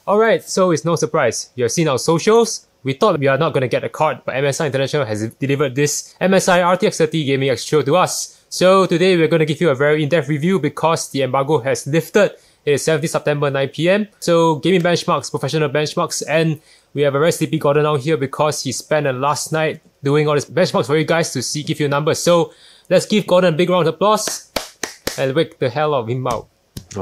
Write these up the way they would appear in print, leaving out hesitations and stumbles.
Alright, so it's no surprise. You have seen our socials. We thought we are not going to get a card, but MSI International has delivered this MSI RTX 30 Gaming X-Trio to us. So today we're going to give you a very in-depth review because the embargo has lifted. It is 17th September 9 PM. So gaming benchmarks, professional benchmarks, and we have a very sleepy Gordon out here because he spent the last night doing all these benchmarks for you guys to see, give you numbers. So let's give Gordon a big round of applause and wake the hell out of him out.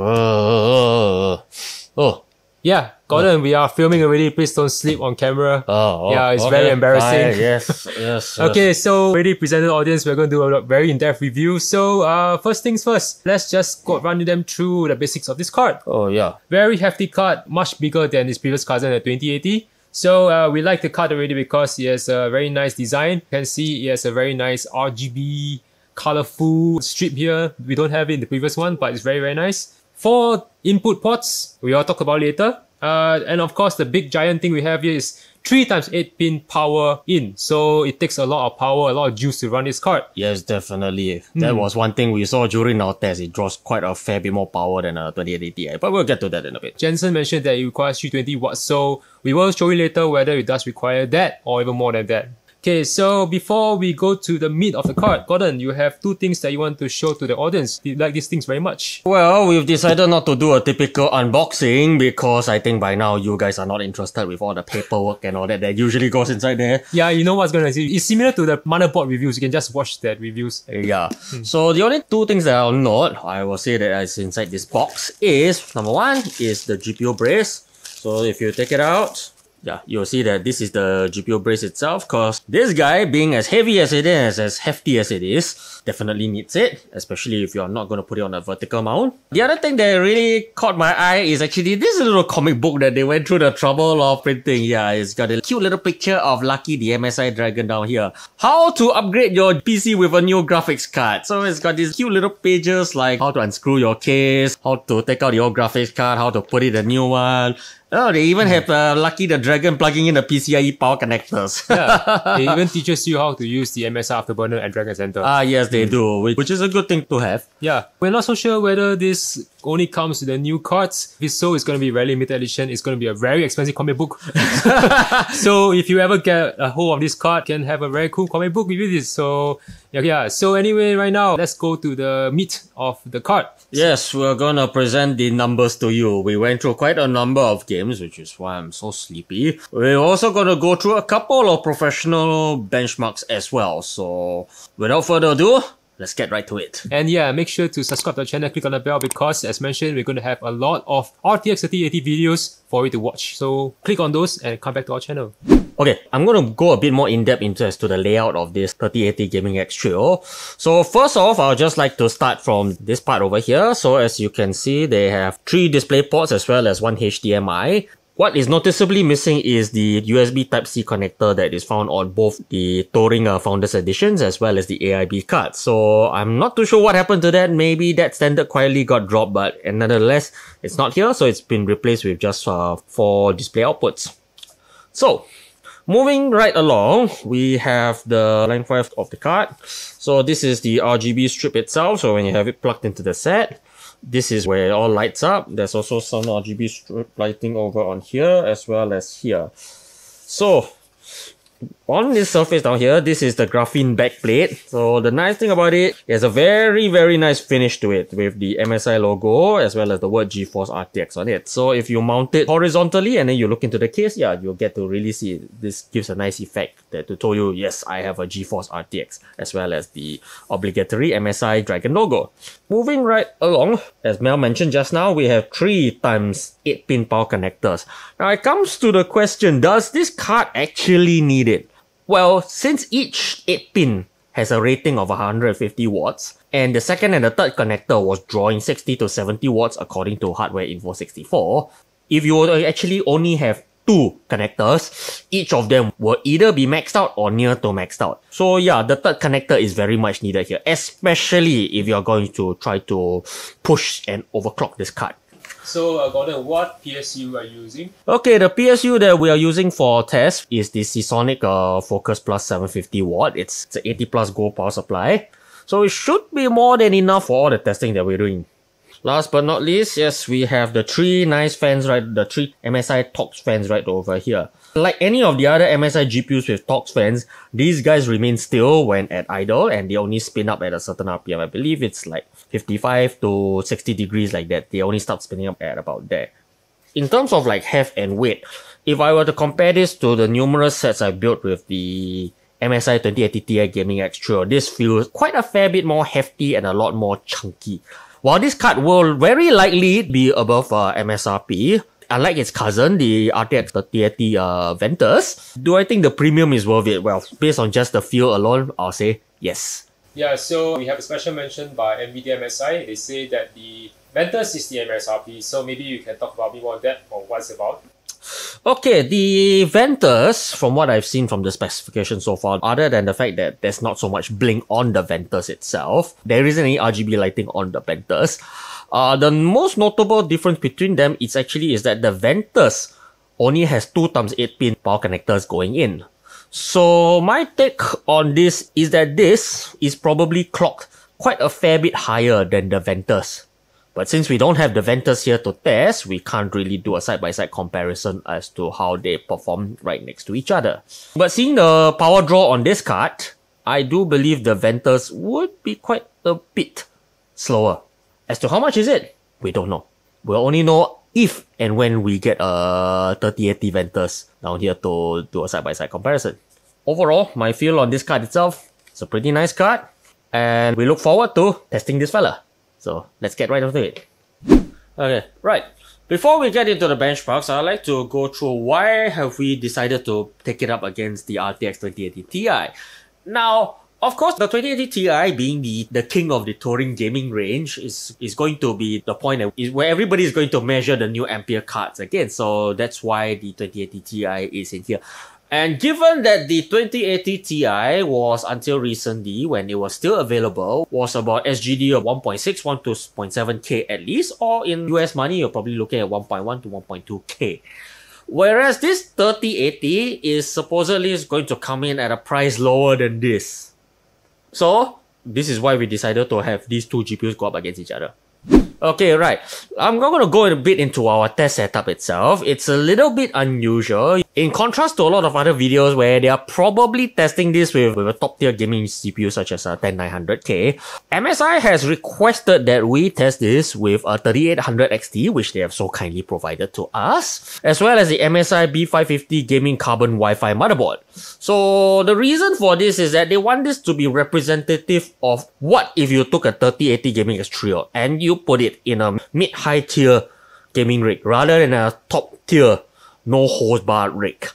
Yeah, Gordon, we are filming already. Please don't sleep on camera. Yeah, it's very embarrassing. Yes. Okay, so already presented audience, we're going to do a very in-depth review. So first things first, let's just run them through the basics of this card. Very hefty card, much bigger than its previous cousin at 2080. So we like the card already because it has a very nice design. You can see it has a very nice RGB, colorful strip here. We don't have it in the previous one, but it's very nice. 4 input ports, we all talk about later. And of course, the big giant thing we have here is 3x8 pin power in. So it takes a lot of power, a lot of juice to run this card. Yes, definitely. That was one thing we saw during our test. It draws quite a fair bit more power than a 2880 Ti, but we'll get to that in a bit. Jensen mentioned that it requires 320 watts, so we will show you later whether it does require that or even more than that. Okay, so before we go to the meat of the card, Gordon, you have 2 things that you want to show to the audience. You like these things very much. Well, we've decided not to do a typical unboxing because I think by now you guys are not interested with all the paperwork and all that usually goes inside there. Yeah, you know what's going to see. It's similar to the motherboard reviews. You can just watch that reviews. Yeah. So the only 2 things that I'll note, I will say that is inside this box is, number 1 is the GPU brace. So if you take it out, yeah, you'll see that this is the GPU brace itself, because this guy, being as heavy as it is, as hefty as it is, definitely needs it, especially if you're not going to put it on a vertical mount. The other thing that really caught my eye is actually this little comic book that they went through the trouble of printing. Yeah, it's got a cute little picture of Lucky the MSI Dragon down here. How to upgrade your PC with a new graphics card. So it's got these cute little pages like how to unscrew your case, how to take out your graphics card, how to put in a new one. Oh, they even have Lucky the Dragon plugging in the PCIe power connectors. Yeah, it even teaches you how to use the MSI Afterburner and Dragon Center. Yes, they do, which is a good thing to have. Yeah, we're not so sure whether this only comes with the new cards. If so, it's going to be very limited edition. It's going to be a very expensive comic book. So if you ever get a hold of this card, you can have a very cool comic book with this. So yeah. So anyway, right now, let's go to the meat of the card. Yes, we're gonna present the numbers to you. We went through quite a number of games, which is why I'm so sleepy. We're also gonna go through a couple of professional benchmarks as well. So without further ado, let's get right to it. And yeah, make sure to subscribe to the channel, click on the bell because as mentioned, we're going to have a lot of RTX 3080 videos for you to watch. So click on those and come back to our channel. Okay, I'm going to go a bit more in-depth into as to the layout of this 3080 Gaming X-Trio. So first off, I'll just like to start from this part over here. So as you can see, they have 3 display ports as well as 1 HDMI. What is noticeably missing is the USB Type-C connector that is found on both the Touring Founders Editions as well as the AIB cards. So I'm not too sure what happened to that. Maybe that standard quietly got dropped, but nonetheless, it's not here. So it's been replaced with just 4 display outputs. So moving right along, we have the line 5 of the card. So this is the RGB strip itself. So when you have it plugged into the set, this is where it all lights up. There's also some RGB strip lighting over on here as well as here. So on this surface down here, this is the graphene backplate. So the nice thing about it is a very nice finish to it with the MSI logo as well as the word GeForce RTX on it. So if you mount it horizontally and then you look into the case, yeah, you'll get to really see it. This gives a nice effect that to tell you, yes, I have a GeForce RTX as well as the obligatory MSI Dragon logo. Moving right along, as Mel mentioned just now, we have 3x8 pin power connectors. Now it comes to the question, does this card actually need it? Well, since each 8 pin has a rating of 150 watts, and the second and the third connector was drawing 60 to 70 watts according to Hardware Info 64, if you would actually only have 2 connectors, each of them will either be maxed out or near to maxed out. So yeah, the third connector is very much needed here, especially if you're going to try to push and overclock this card. So Gordon, what PSU are you using? Okay, the PSU that we are using for test is the Seasonic Focus Plus 750 watt. It's an 80 plus gold power supply. So it should be more than enough for all the testing that we're doing. Last but not least, yes, we have the three nice fans, right? The three MSI Torx fans right over here. Like any of the other MSI GPUs with Torx fans, these guys remain still when at idle and they only spin up at a certain RPM. I believe it's like 55 to 60 degrees like that. They only start spinning up at about there. In terms of like heft and weight, if I were to compare this to the numerous sets I built with the MSI 2080 Ti Gaming X Trio, this feels quite a fair bit more hefty and a lot more chunky. While this card will very likely be above MSRP, unlike its cousin, the RTX 3080 Ventus, do I think the premium is worth it? Well, based on just the feel alone, I'll say yes. Yeah, so we have a special mention by NVIDIA MSI. They say that the Ventus is the MSRP, so maybe you can talk about me more on that or what it's about. Okay, the Ventus, from what I've seen from the specification so far, other than the fact that there's not so much bling on the Ventus itself, there isn't any RGB lighting on the Ventus. The most notable difference between them is that the Ventus only has 2x8 pin power connectors going in. So my take on this is that this is probably clocked quite a fair bit higher than the Ventus. But since we don't have the Ventus here to test, we can't really do a side-by-side comparison as to how they perform right next to each other. But seeing the power draw on this card, I do believe the Ventus would be quite a bit slower. As to how much is it, we don't know. We'll only know if and when we get a 3080 Ventus down here to do a side-by-side comparison. Overall, my feel on this card itself, it's a pretty nice card, and we look forward to testing this fella. So let's get right into it. Okay, right. Before we get into the benchmarks, I'd like to go through why have we decided to take it up against the RTX 2080 Ti. Now, of course, the 2080 Ti being the king of the touring gaming range is going to be the point where everybody is going to measure the new Ampere cards again. So that's why the 2080 Ti is in here. And given that the 2080 Ti was, until recently, when it was still available, was about SGD of 1.6, 1.7K at least, or in US money, you're probably looking at 1.1 to 1.2K. Whereas this 3080 is supposedly going to come in at a price lower than this. So, this is why we decided to have these two GPUs go up against each other. Okay, right. I'm going to go a bit into our test setup itself. It's a little bit unusual. In contrast to a lot of other videos where they are probably testing this with a top tier gaming CPU such as a 10900K, MSI has requested that we test this with a 3800 XT, which they have so kindly provided to us, as well as the MSI B550 Gaming Carbon Wi-Fi motherboard. So the reason for this is that they want this to be representative of what if you took a 3080 Gaming X Trio and you put it in a mid-high tier gaming rig rather than a top tier no hose bar rig.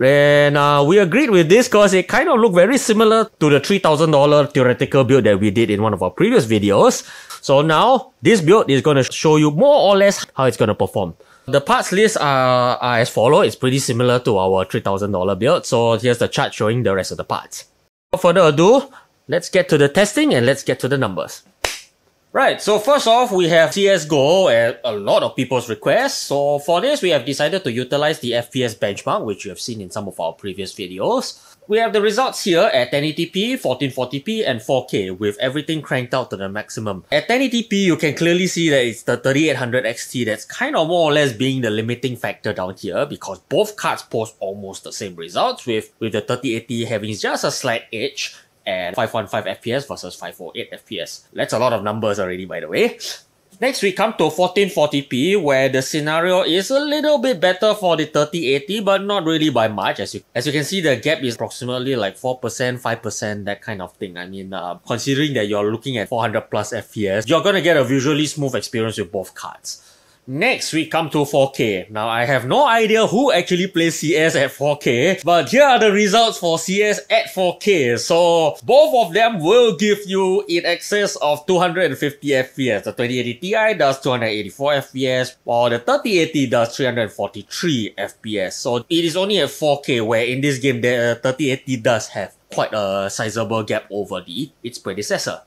And we agreed with this because it kind of looked very similar to the $3,000 theoretical build that we did in one of our previous videos. So now this build is going to show you more or less how it's going to perform. The parts list are as follows. It's pretty similar to our $3,000 build. So here's the chart showing the rest of the parts. Without further ado, let's get to the testing and let's get to the numbers. Right, so first off, we have CSGO at a lot of people's requests. So for this, we have decided to utilize the FPS benchmark, which you have seen in some of our previous videos. We have the results here at 1080p, 1440p, and 4K, with everything cranked out to the maximum. At 1080p, you can clearly see that it's the 3800 XT that's kind of more or less being the limiting factor down here, because both cards post almost the same results, with the 3080 having just a slight edge and 515 FPS versus 548 FPS. That's a lot of numbers already, by the way. Next, we come to 1440p, where the scenario is a little bit better for the 3080, but not really by much. As you can see, the gap is approximately like 4%, 5%, that kind of thing. I mean, considering that you're looking at 400 plus FPS, you're gonna get a visually smooth experience with both cards. Next, we come to 4K. Now, I have no idea who actually plays CS at 4K, but here are the results for CS at 4K. So, both of them will give you in excess of 250 FPS. The 2080 Ti does 284 FPS, while the 3080 does 343 FPS. So, it is only at 4K, where in this game, the 3080 does have quite a sizable gap over its predecessor.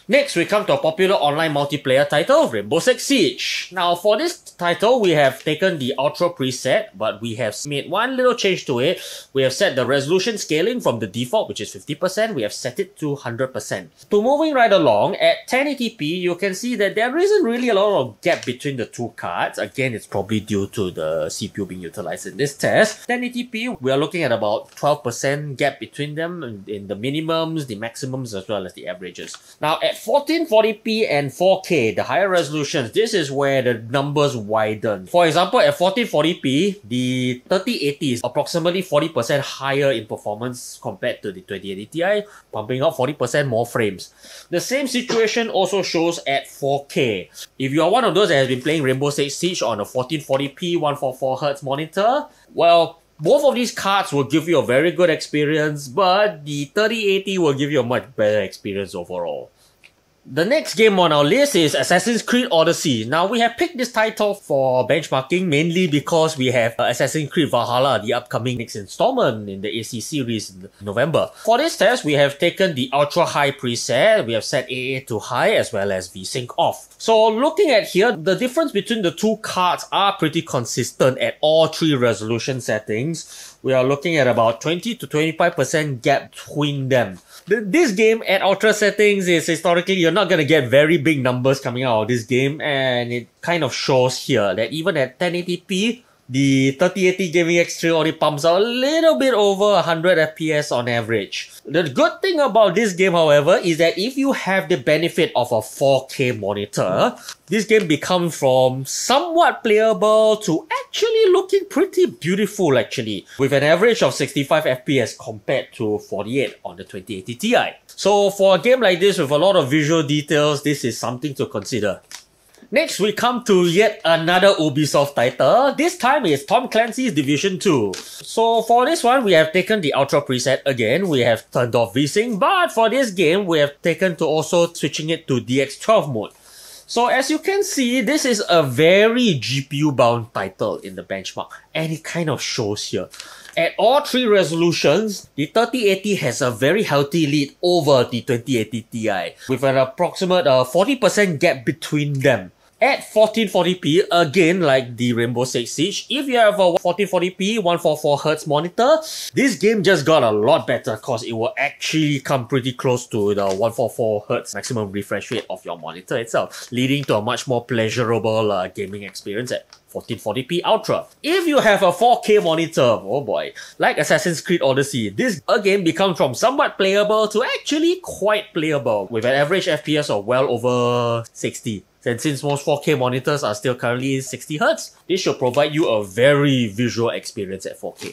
Next, we come to a popular online multiplayer title, Rainbow Six Siege. Now, for this title, we have taken the Ultra preset, but we have made one little change to it. We have set the resolution scaling from the default, which is 50%, we have set it to 100%. So moving right along, at 1080p, you can see that there isn't really a lot of gap between the two cards. Again, it's probably due to the CPU being utilized in this test. 1080p, we are looking at about 12% gap between them in the minimums, the maximums, as well as the averages. Now, at 1440p and 4K, the higher resolutions, this is where the numbers widen. For example, at 1440p, the 3080 is approximately 40% higher in performance compared to the 2080 Ti, pumping out 40% more frames. The same situation also shows at 4K. If you are one of those that has been playing Rainbow Six Siege on a 1440p 144Hz monitor, well, both of these cards will give you a very good experience, but the 3080 will give you a much better experience overall. The next game on our list is Assassin's Creed Odyssey. Now, we have picked this title for benchmarking mainly because we have Assassin's Creed Valhalla, the upcoming next installment in the AC series in November. For this test, we have taken the Ultra High preset, we have set AA to high as well as VSync off. So looking at here, the difference between the two cards are pretty consistent at all three resolution settings. We are looking at about 20 to 25% gap between them. This game at ultra settings is historically, you're not going to get very big numbers coming out of this game, and it kind of shows here that even at 1080p, the 3080 Gaming X3 only pumps out a little bit over 100 FPS on average. The good thing about this game, however, is that if you have the benefit of a 4K monitor, this game becomes from somewhat playable to actually looking pretty beautiful actually, with an average of 65 FPS compared to 48 on the 2080 Ti. So for a game like this with a lot of visual details, this is something to consider. Next, we come to yet another Ubisoft title. This time is Tom Clancy's Division 2. So for this one, we have taken the Ultra preset again. We have turned off VSync, but for this game, we have taken to also switching it to DX12 mode. So as you can see, this is a very GPU-bound title in the benchmark, and it kind of shows here. At all three resolutions, the 3080 has a very healthy lead over the 2080 Ti, with an approximate 40% gap between them. At 1440p, again like the Rainbow Six Siege, if you have a 1440p 144Hz monitor, this game just got a lot better because it will actually come pretty close to the 144Hz maximum refresh rate of your monitor itself, leading to a much more pleasurable gaming experience at 1440p Ultra. If you have a 4K monitor, oh boy, like Assassin's Creed Odyssey, this again becomes from somewhat playable to actually quite playable, with an average FPS of well over 60. And since most 4K monitors are still currently 60Hz, this should provide you a very visual experience at 4K.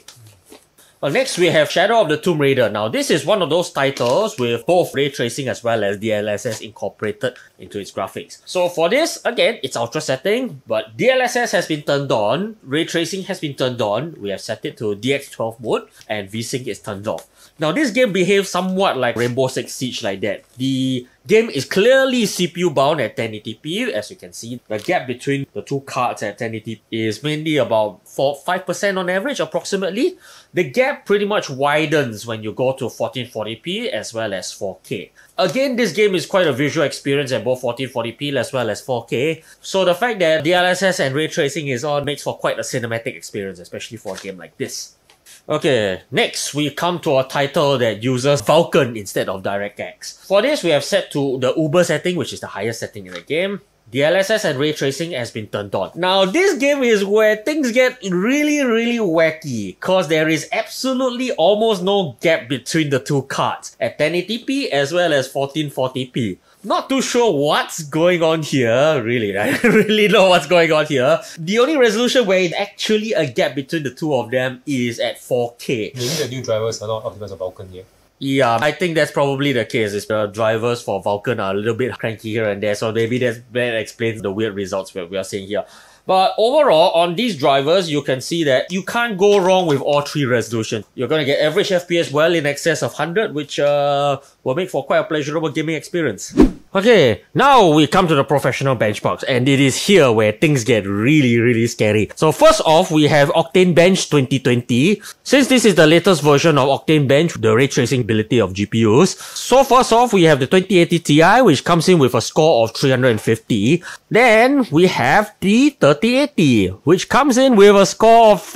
Next, we have Shadow of the Tomb Raider. Now, this is one of those titles with both ray tracing as well as DLSS incorporated into its graphics. So for this, again, it's ultra setting, but DLSS has been turned on, ray tracing has been turned on, we have set it to DX12 mode, and VSync is turned off. Now, this game behaves somewhat like Rainbow Six Siege like that. The game is clearly CPU bound at 1080p. As you can see, the gap between the two cards at 1080p is mainly about 5% on average approximately. The gap pretty much widens when you go to 1440p as well as 4K. Again, this game is quite a visual experience at both 1440p as well as 4K. So the fact that DLSS and ray tracing is on makes for quite a cinematic experience, especially for a game like this. Okay, next we come to a title that uses Vulkan instead of DirectX. For this, we have set to the Uber setting, which is the highest setting in the game. DLSS and ray tracing has been turned on. Now, this game is where things get really wacky, because there is absolutely almost no gap between the two cards at 1080p as well as 1440p. Not too sure what's going on here, really. I don't really know what's going on here. The only resolution where it's actually a gap between the two of them is at 4K. Maybe the new drivers are not optimized for Vulkan here. Yeah, I think that's probably the case. Is the drivers for Vulkan are a little bit cranky here and there, so maybe that explains the weird results we are seeing here. But overall, on these drivers, you can see that you can't go wrong with all three resolutions. You're going to get average FPS well in excess of 100, which will make for quite a pleasurable gaming experience. Okay, now we come to the professional benchmarks, and it is here where things get really scary. So first off, we have Octane Bench 2020. Since this is the latest version of Octane Bench, the ray tracing ability of GPUs. So first off, we have the 2080 Ti, which comes in with a score of 350. Then we have the 3080, which comes in with a score of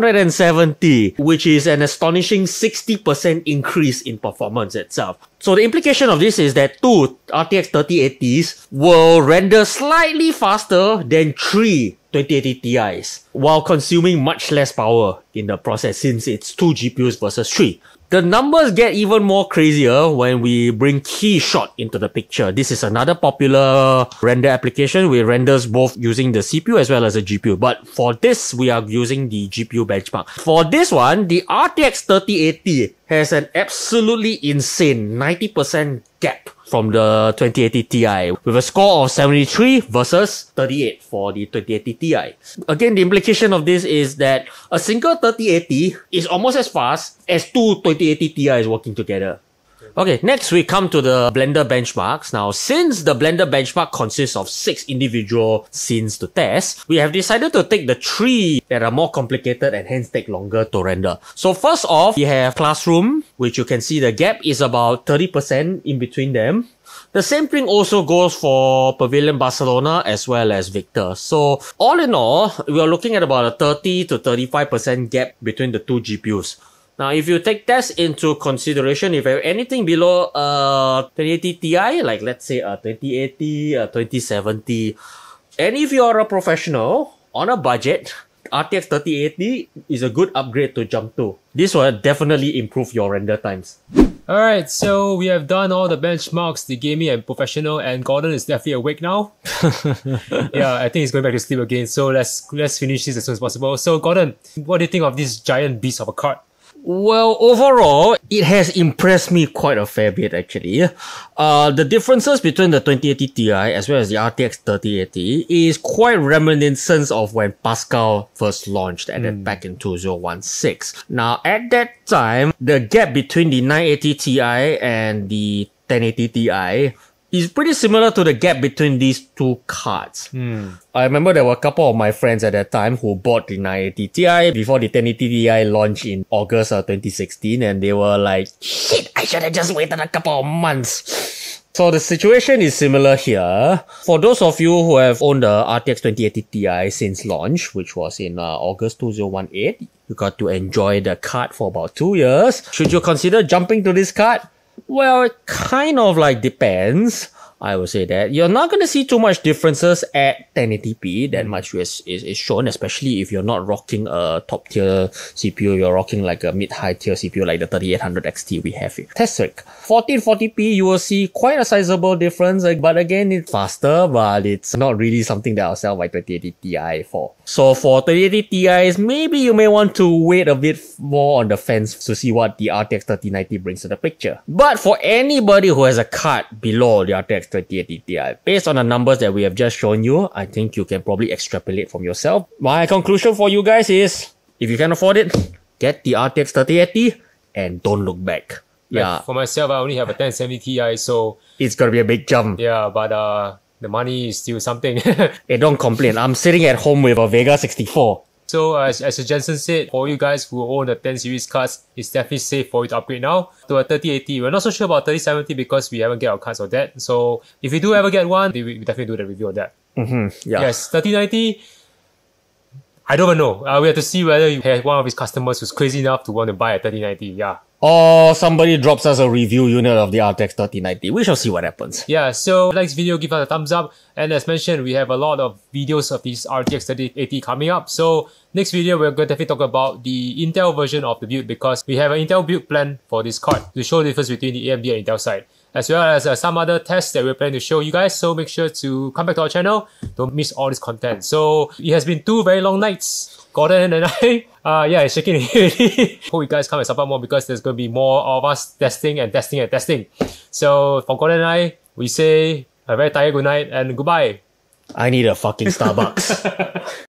570, which is an astonishing 60% increase in performance itself. So the implication of this is that 2 RTX 3080s will render slightly faster than 3 2080 Ti's, while consuming much less power in the process since it's 2 GPUs versus 3. The numbers get even more crazier when we bring KeyShot into the picture. This is another popular render application which renders both using the CPU as well as the GPU. But for this, we are using the GPU benchmark. For this one, the RTX 3080 has an absolutely insane 90% gap from the 2080 Ti with a score of 73 versus 38 for the 2080 Ti. Again, the implication of this is that a single 3080 is almost as fast as 2 2080 Ti's working together. Okay, next we come to the Blender benchmarks. Now, since the Blender benchmark consists of 6 individual scenes to test, we have decided to take the 3 that are more complicated and hence take longer to render. So first off, we have Classroom, which you can see the gap is about 30% in between them. The same thing also goes for Pavilion Barcelona as well as Victor. So all in all, we are looking at about a 30 to 35% gap between the 2 GPUs. Now, if you take that into consideration, if you have anything below 2080 Ti, like let's say a 2080, a 2070, and if you are a professional on a budget, RTX 3080 is a good upgrade to jump to. This will definitely improve your render times. Alright, so we have done all the benchmarks, the gaming and professional, and Gordon is definitely awake now. Yeah, I think he's going back to sleep again, so let's finish this as soon as possible. So Gordon, what do you think of this giant beast of a card? Well, overall, it has impressed me quite a fair bit actually. The differences between the 2080 Ti as well as the RTX 3080 is quite reminiscent of when Pascal first launched back in 2016. Now, at that time, the gap between the 980 Ti and the 1080 Ti is pretty similar to the gap between these two cards. I remember there were a couple of my friends at that time who bought the 980 Ti before the 1080 Ti launched in August of 2016, and they were like, shit, I should have just waited a couple of months. So the situation is similar here. For those of you who have owned the RTX 2080 Ti since launch, which was in August 2018, you got to enjoy the card for about 2 years. Should you consider jumping to this card? Well, it kind of like depends. I would say that you're not going to see too much differences at 1080p. That much is shown, especially if you're not rocking a top tier CPU. You're rocking like a mid-high tier CPU like the 3800 XT we have here. Test rig. 1440p, you will see quite a sizable difference. But again, it's faster, but it's not really something that I'll sell my 2080 Ti for. So for 2080 Ti's, maybe you may want to wait a bit more on the fence to see what the RTX 3090 brings to the picture. But for anybody who has a card below the RTX 2080 Ti, based on the numbers that we have just shown you, I think you can probably extrapolate from yourself. My conclusion for you guys is, if you can afford it, get the RTX 3080 and don't look back. Yeah. For myself, I only have a 1070 Ti, so it's gonna be a big jump. Yeah, but the money is still something. Hey, don't complain. I'm sitting at home with a Vega 64. So as Jensen said, for you guys who own the 10 series cards, it's definitely safe for you to upgrade now to a 3080. We're not so sure about 3070 because we haven't get our cards of that. So if you do ever get one, we definitely do the review of that. Yeah. Yes, 3090, I don't even know. We have to see whether you have one of his customers who's crazy enough to want to buy a 3090. Yeah. Or somebody drops us a review unit of the RTX 3090. We shall see what happens. Yeah, so like this video, give us a thumbs up. And as mentioned, we have a lot of videos of this RTX 3080 coming up. So next video, we're going to definitely talk about the Intel version of the build because we have an Intel build plan for this card to show the difference between the AMD and Intel side, as well as some other tests that we're planning to show you guys. So make sure to come back to our channel. Don't miss all this content. So it has been 2 very long nights. Gordon and I, yeah, it's shaking already. Hope you guys come and support more because there's going to be more of us testing and testing and testing. So for Gordon and I, we say a very tired good night and goodbye. I need a fucking Starbucks.